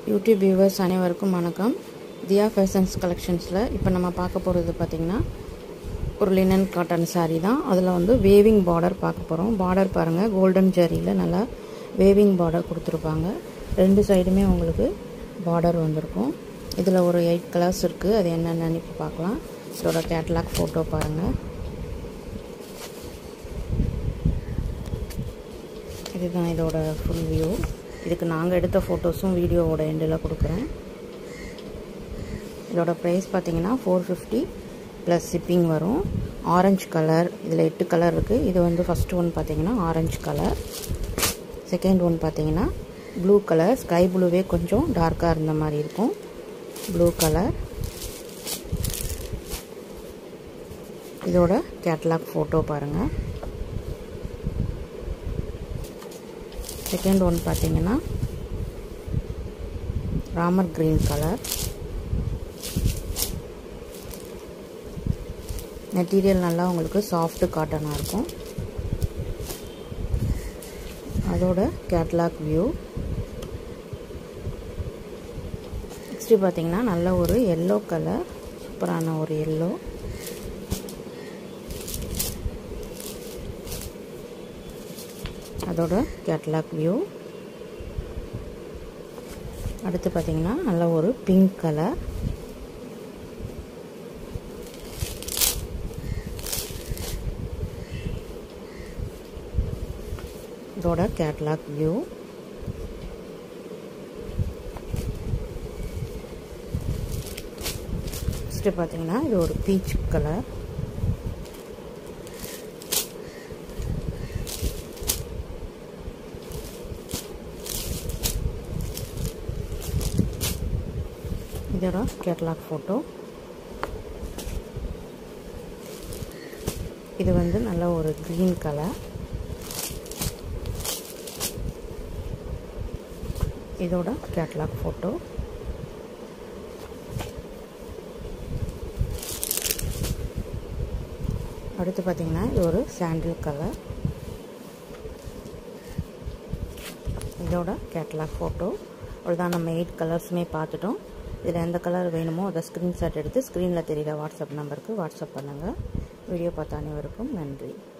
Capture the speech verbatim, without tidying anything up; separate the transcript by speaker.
Speaker 1: YouTube viewers அனைவருக்கும் வணக்கம். தியா fashions கலெக்ஷன்ஸில் இப்போ நம்ம பார்க்க போகிறது பார்த்திங்கன்னா ஒரு லினன் காட்டன் சாரீ தான். அதில் வந்து வேவிங் பார்டர் பார்க்க போகிறோம். பார்டர் பாருங்கள், கோல்டன் ஜரியில் நல்லா வேவிங் பார்டர் கொடுத்துருப்பாங்க. ரெண்டு சைடுமே உங்களுக்கு பார்டர் வந்திருக்கும். இதில் ஒரு எயிட் கலர்ஸ் இருக்குது. அது என்னென்னு இப்போ பார்க்கலாம். இதோட கேட்லாக் ஃபோட்டோ பாருங்கள். இதுதான் இதோட ஃபுல் வியூ. இதுக்கு நாங்கள் எடுத்த ஃபோட்டோஸும் வீடியோவோட எண்டில் கொடுக்குறேன். இதோட ப்ரைஸ் பார்த்தீங்கன்னா ஃபோர் ஃபிஃப்டி ப்ளஸ் ஷிப்பிங் வரும். ஆரஞ்சு கலர், இதில் எட்டு கலர் இருக்குது. இது வந்து ஃபஸ்ட்டு ஒன் பார்த்தீங்கன்னா ஆரஞ்சு கலர், செகண்ட் ஒன் பார்த்தீங்கன்னா ப்ளூ கலர், ஸ்கை ப்ளூவே கொஞ்சம் டார்க்காக இருந்த மாதிரி இருக்கும். Blue colour. இதோட கேட்லாக் ஃபோட்டோ பாருங்கள். செகண்ட் ஒன் பார்த்தீங்கன்னா ராமர் கிரீன் கலர். மெட்டீரியல் நல்லா உங்களுக்கு சாஃப்ட் காட்டனாக இருக்கும். அதோட கேட்லாக் வியூ. நெக்ஸ்ட்டு பார்த்தீங்கன்னா நல்ல ஒரு எல்லோ கலர், சூப்பரான ஒரு எல்லோ. அதோட கேட்லாக் வியூ. அடுத்து பார்த்தீங்கன்னா நல்ல ஒரு பிங்க் கலர். இதோட கேட்லாக் வியூ. நெக்ஸ்ட் பார்த்தீங்கன்னா இது ஒரு பீச் கலர். இதோட கேட்லாக் ஃபோட்டோ. இது வந்து நல்ல ஒரு க்ரீன் கலர். இதோட கேட்லாக் ஃபோட்டோ. அடுத்து பார்த்தீங்கன்னா இது ஒரு சாண்டில் கலர். இதோட கேட்லாக் ஃபோட்டோ. அவ்வளோதான், நம்ம எயிட் கலர்ஸுமே பார்த்துட்டோம். இதில் எந்த கலர் வேணுமோ அதை ஸ்க்ரீன்ஷாட் எடுத்து ஸ்க்ரீனில் தெரிகிற வாட்ஸ்அப் நம்பருக்கு வாட்ஸ்அப் பண்ணுங்கள். வீடியோ பார்த்த அனைவருக்கும் நன்றி.